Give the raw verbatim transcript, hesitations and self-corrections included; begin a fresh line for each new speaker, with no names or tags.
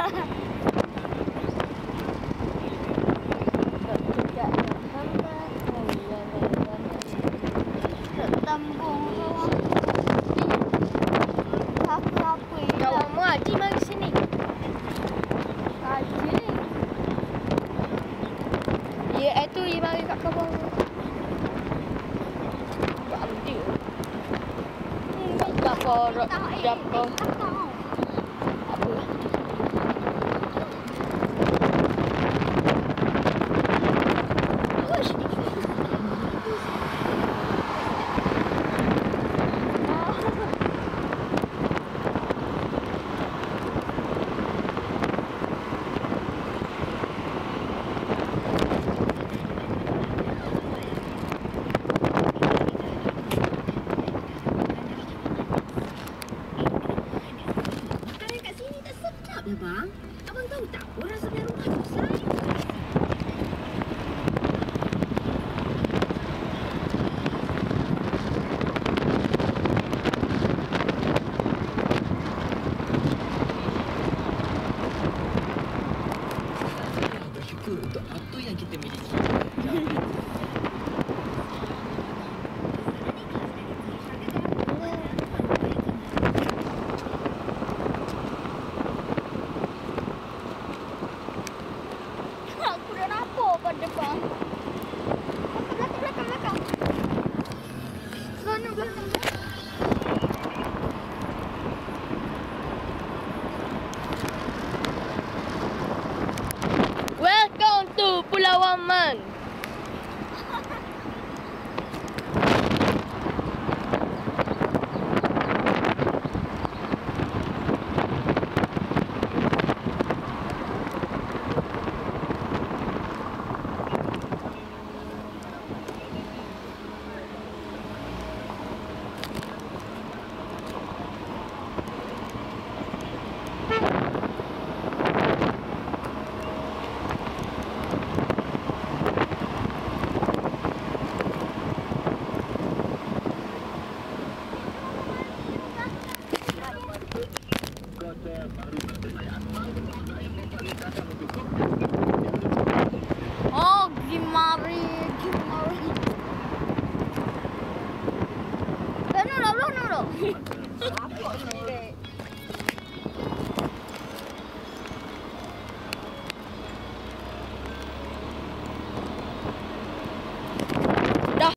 Kawan mu Haji mari sini. Haji. Ya, itu dia mari kat kawan. Tak ambil. Hmm, tak korok, siapa? Apa?
Bang, abang tahu tak orang sebelah rumah tu saya.
Bersyukur untuk apa yang kita miliki.
Depan. Belakang, belakang, belakang. Belakang, belakang. Welcome to Pulau Aman. Oh, gimari, gimari. Belum, belum, belum.